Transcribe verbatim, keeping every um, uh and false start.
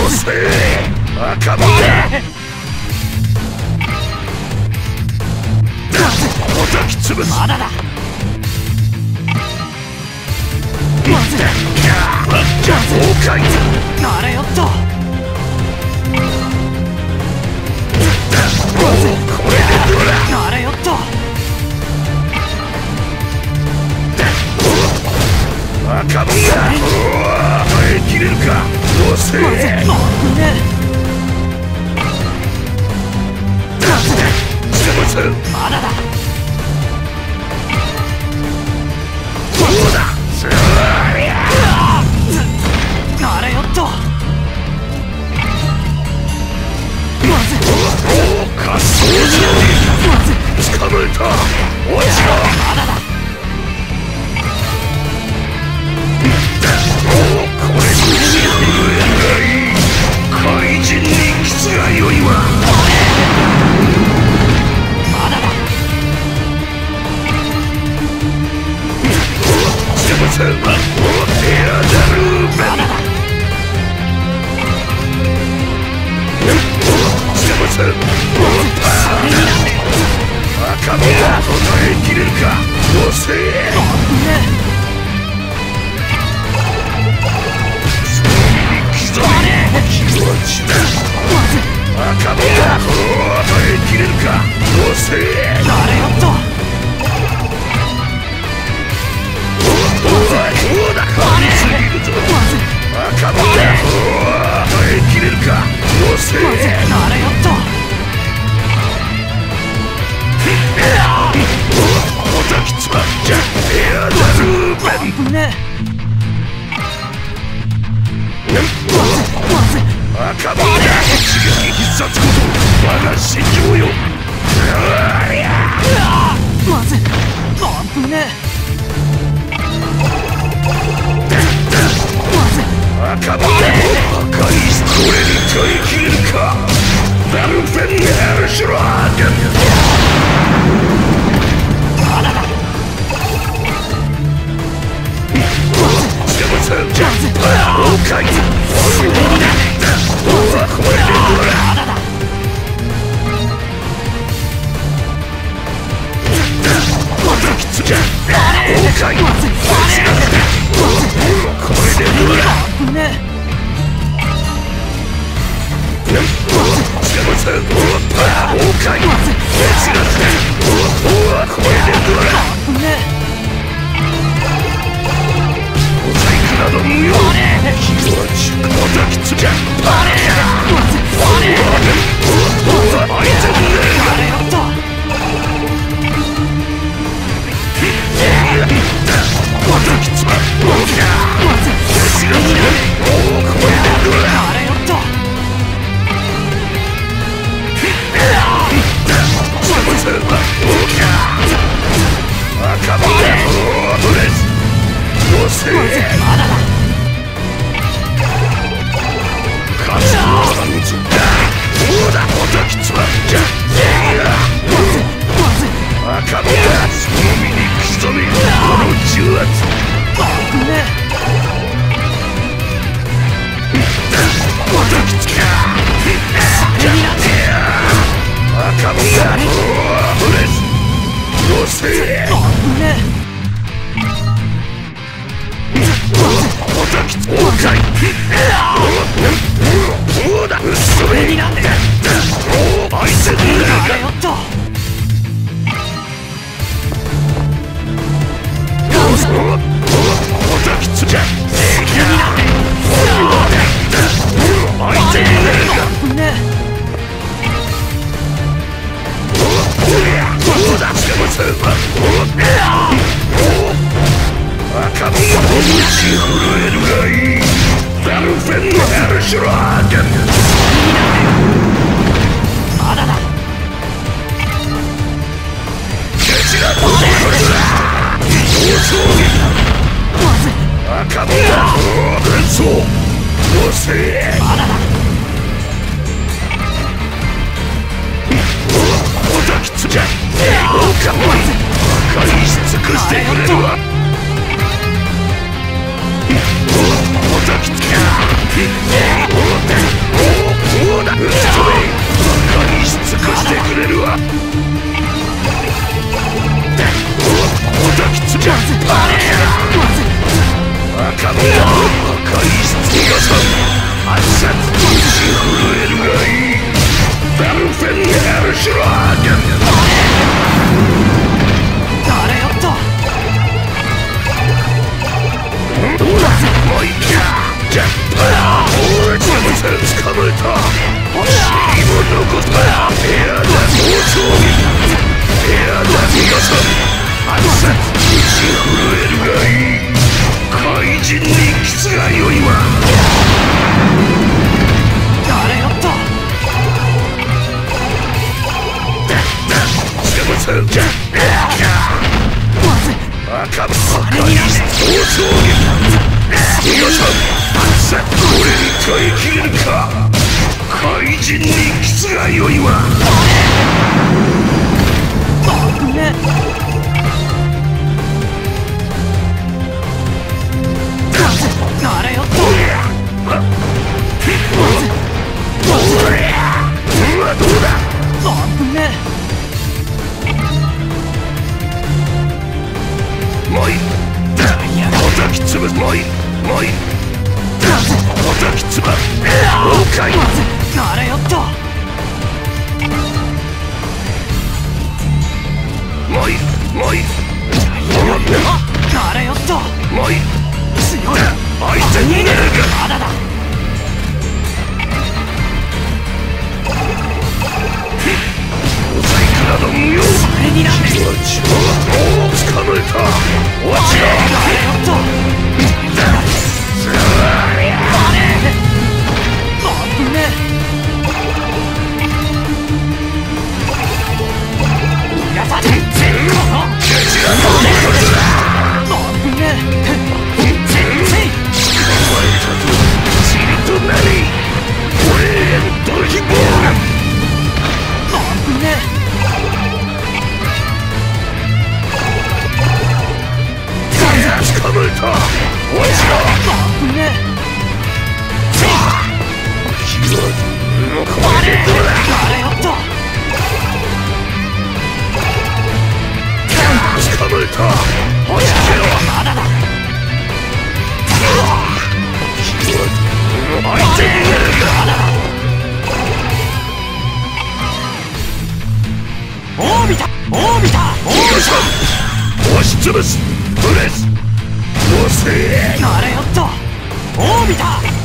せ赤身だ。叩き潰す。まだだ。まずじゃ崩壊。なれよっと。これでどうだ。なれよっと。赤身だ。耐えきれるか。どうせまずまだだ。どうだ。なれよっと。まずおお滑走上に捕まえた。落ちろ。まだだ。おおこれにしろ。怪人にキスがよいわ。まだだ。セブさんはエアダルーベン。まだだ。セブさん赤身だ。答えきれるか。どうせ気持ちだ。赤身だ。耐えきれるか。どうせなれよっと。おおだかみすぎるぞ。赤身だ。耐えきれるか。どうせなれよっと。おたきつまっちゃエアダルーベン。赤身だ。刺激必殺こそ我が心情よ。まずあぶね。まず赤身だ。赤いこれに耐えきれるか。ダルフェンヘルシュラーデン。まだだ。セブさんジャンプ崩壊。これでどうだ。またきつじゃ崩壊。これでどうだ。セブさん崩壊。これでどうだ。など無用。気持ちまたきつじゃ。あれ相手にねえな。またきつま。おおこれでどうだ。赤身だ。ブレスどうせまだだ。勝つのはなんぞだ。どうだ。またきつまっちゃ。赤身だ。その身に刻め。この重圧。またきつか。赤身だ。ブレスどうせおたきつ崩壊。どうだ。それになんで相手になるか。おたきつじゃ。相手になるか。どうだ。セブさん赤身が拳震えるがいい。ダルフェンのヘルシュラーデン。まだだ。ケチなことだ。移動装備赤身が変装。どうせまだだ。おたきつじゃ。どうか破壊し尽くしてくれるわ。おたきつか。 赤い質がさん圧殺打ち震えるがいいダルフェンエルシュラーゲン誰よっとどうだもういけジャッパーおいつむせつかまえた欲しいも残ったエアだ暴走エアだ逃がさん圧殺打ち震えるがいい怪人にキスがよいわ誰よっとつかませんじゃまず赤赤い暴走逃がさん圧殺俺に耐えきれるか怪人にキスがよいわ危ねあれよっとうわどうだ危ねもうい叩き潰すもういもうい叩き潰す崩壊まずあれよっともういもういあれよっともうい強い相手になるまだだモザイクなど無用それになって気持ちをもうつかまえたわちがあれよっとあれ危ね逃がさねえこのケチなものだ危ねお前たとチリとなり俺へのドヒボー危ね捕まえたわちが危ねこれでどうだあれよっと捕まえたはじけろまだだ相手になるオービタオービタオービタ押しつぶすプレス押せあれよっとオービタ